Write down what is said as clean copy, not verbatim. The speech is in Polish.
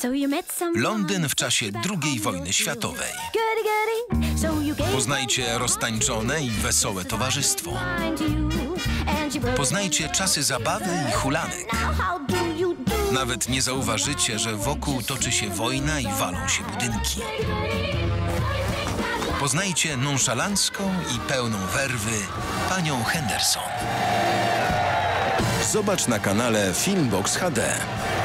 Londyn w czasie II wojny światowej. Poznajcie roztańczone i wesołe towarzystwo. Poznajcie czasy zabawy i hulanek. Nawet nie zauważycie, że wokół toczy się wojna i walą się budynki. Poznajcie nonszalancką i pełną werwy panią Henderson. Zobacz na kanale Filmbox HD.